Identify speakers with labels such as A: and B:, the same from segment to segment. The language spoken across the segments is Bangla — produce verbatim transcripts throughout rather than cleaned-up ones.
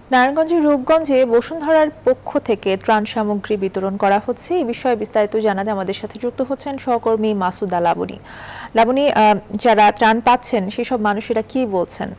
A: নারায়ণগঞ্জের রূপগঞ্জে বসুন্ধরার পক্ষ থেকে ত্রাণ সামগ্রী বিতরণ করা হচ্ছে। এই বিষয়ে বিস্তারিত জানাতে আমাদের সাথে যুক্ত হচ্ছেন সহকর্মী মাসুদা লাবণী। লাবণী, যারা ত্রাণ পাচ্ছেন সেসব মানুষেরা কি বলছেন?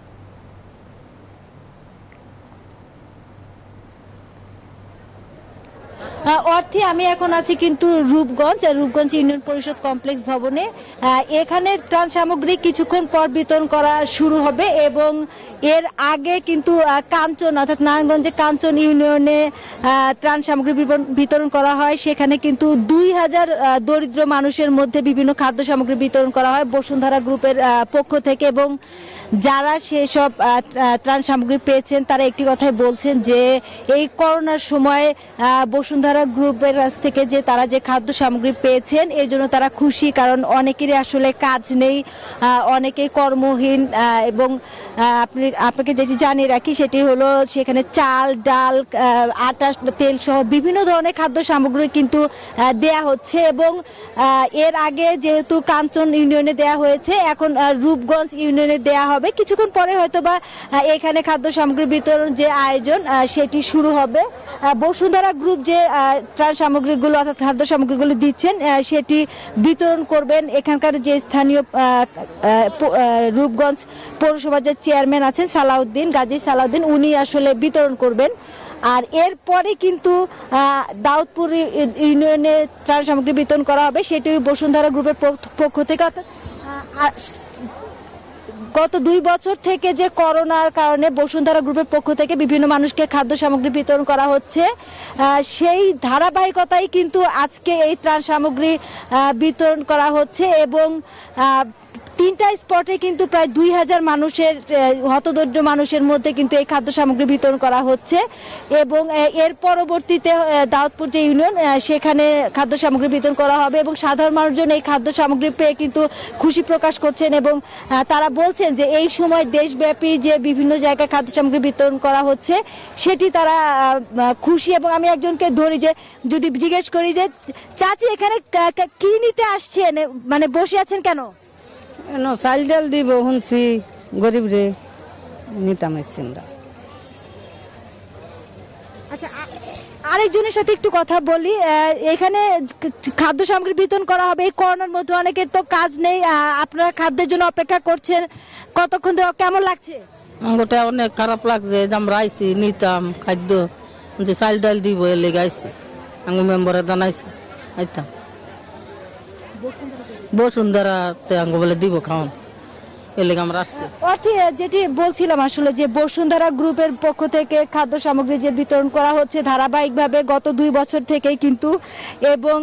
B: অর্থে আমি এখন আছি কিন্তু রূপগঞ্জ রূপগঞ্জ ইউনিয়ন পরিষদ কমপ্লেক্স ভবনে। এখানে ত্রাণ সামগ্রী কিছুক্ষণ পর বিতরণ করা শুরু হবে এবং এর আগে কিন্তু কাঞ্চন অর্থাৎ নারায়ণগঞ্জে কাঞ্চন ইউনিয়নে ত্রাণ সামগ্রী বিতরণ করা হয়। সেখানে কিন্তু দুই হাজার দরিদ্র মানুষের মধ্যে বিভিন্ন খাদ্য সামগ্রী বিতরণ করা হয় বসুন্ধরা গ্রুপের পক্ষ থেকে। এবং যারা সেসব ত্রাণ সামগ্রী পেয়েছেন তারা একটি কথাই বলছেন যে এই করোনার সময় বসুন্ধরা গ্রুপের কাছ থেকে যে তারা যে খাদ্য সামগ্রী পেয়েছেন এই জন্য তারা খুশি, কারণ অনেকেরই আসলে কাজ নেই, অনেকেই কর্মহীন। এবং আপনি আপনাকে যেটি জানিয়ে রাখি সেটি হলো সেখানে চাল, ডাল, আটা, তেল সহ বিভিন্ন ধরনের খাদ্য সামগ্রী কিন্তু দেয়া হচ্ছে। এবং এর আগে যেহেতু কাঞ্চন ইউনিয়নে দেয়া হয়েছে, এখন রূপগঞ্জ ইউনিয়নে দেয়া হবে। কিছুক্ষণ পরে হয়তো বা এখানে খাদ্য সামগ্রী বিতরণ যে আয়োজন সেটি শুরু হবে। বসুন্ধরা গ্রুপ যে ত্রাণ সামগ্রীগুলো অর্থাৎ খাদ্য সামগ্রীগুলো দিচ্ছেন সেটি বিতরণ করবেন এখানকার যে স্থানীয় রূপগঞ্জ পৌরসভার যে চেয়ারম্যান আছেন সালাউদ্দিন, গাজী সালাউদ্দিন, উনি আসলে বিতরণ করবেন। আর এরপরে কিন্তু দাউদপুর ইউনিয়নে ত্রাণ সামগ্রী বিতরণ করা হবে, সেটি বসুন্ধরা গ্রুপের পক্ষ থেকে। অর্থাৎ গত দুই বছর থেকে যে করোনার কারণে বসুন্ধরা গ্রুপের পক্ষ থেকে বিভিন্ন মানুষকে খাদ্য সামগ্রী বিতরণ করা হচ্ছে, সেই ধারাবাহিকতায় কিন্তু আজকে এই ত্রাণ সামগ্রী বিতরণ করা হচ্ছে। এবং তিনটা স্পটে কিন্তু প্রায় দুই হাজার মানুষের হতদরিদ্র মানুষের মধ্যে কিন্তু এই খাদ্য সামগ্রী বিতরণ করা হচ্ছে। এবং এর পরবর্তীতে দাউদপুর যে ইউনিয়ন সেখানে খাদ্য সামগ্রী বিতরণ করা হবে। এবং সাধারণ মানুষজন এই খাদ্য সামগ্রী পেয়ে কিন্তু খুশি প্রকাশ করছেন এবং তারা বলছেন যে এই সময় দেশব্যাপী যে বিভিন্ন জায়গায় খাদ্য সামগ্রী বিতরণ করা হচ্ছে সেটি তারা খুশি। এবং আমি একজনকে ধরি যে যদি জিজ্ঞেস করি যে চাচি এখানে কি নিতে আসছেন, মানে বসে আছেন কেন?
C: চাল ডাল দিব শুনছি গরিব রে নিতাম।
B: আচ্ছা, আরেকজনের সাথে একটু কথা বলি। এখানে খাদ্য সামগ্রী বিতরণ করা হবে এই করোনার মধ্যে, অনেকের তো কাজ নেই, আপনারা খাদ্যের জন্য অপেক্ষা করছেন, কতক্ষণ ধরে কেমন লাগছে?
C: গোটা অনেক খারাপ লাগছে যে আমরা আইসি নিতাম খাদ্য, যে চাল ডাল দিব এলে গাইছি আমি মেম্বারে জানাইছি আইতাম বসুন্ধরাতে আঙ্গ বলে দিব খাওয়ান এলে আমরা আসছি।
B: অর্থে যেটি বলছিলাম আসলে যে বসুন্ধরা গ্রুপের পক্ষ থেকে খাদ্য সামগ্রী যে বিতরণ করা হচ্ছে ধারাবাহিকভাবে গত দুই বছর থেকেই কিন্তু, এবং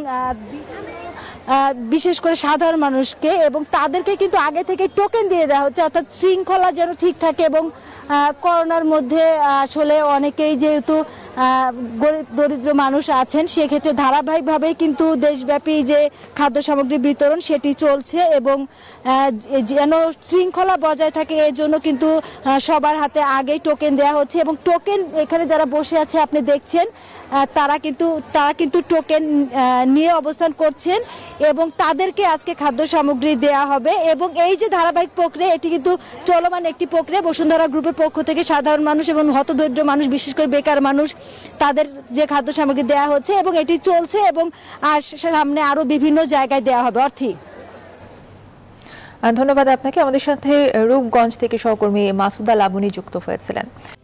B: বিশেষ করে সাধারণ মানুষকে এবং তাদেরকে কিন্তু আগে থেকে টোকেন দিয়ে দেওয়া হচ্ছে, অর্থাৎ শৃঙ্খলা যেন ঠিক থাকে। এবং করোনার মধ্যে আসলে অনেকেই যেহেতু গরিব দরিদ্র মানুষ আছেন সেক্ষেত্রে ধারাবাহিকভাবেই কিন্তু দেশব্যাপী যে খাদ্য সামগ্রী বিতরণ সেটি চলছে। এবং যেন শৃঙ্খলা বজায় থাকে এর জন্য কিন্তু সবার হাতে আগেই টোকেন দেওয়া হচ্ছে। এবং টোকেন এখানে যারা বসে আছে আপনি দেখছেন তারা কিন্তু তারা কিন্তু টোকেন নিয়ে অবস্থান করছেন এবং তাদেরকে আজকে খাদ্য সামগ্রী দেয়া হবে। এবং এই যে ধারাবাহিক প্রক্রিয়া এটি কিন্তু চলমান একটি প্রক্রিয়া। বসুন্ধরা গ্রুপের পক্ষ থেকে সাধারণ মানুষ এবং হতদরিদ্র মানুষ, বিশেষ করে বেকার মানুষ, তাদের যে খাদ্য সামগ্রী দেয়া হচ্ছে এবং এটি চলছে এবং সামনে আরো বিভিন্ন জায়গায় দেয়া হবে। অর্থী,
A: ধন্যবাদ আপনাকে। আমাদের সাথে রূপগঞ্জ থেকে সহকর্মী মাসুদা লাবণী যুক্ত হয়েছিলেন।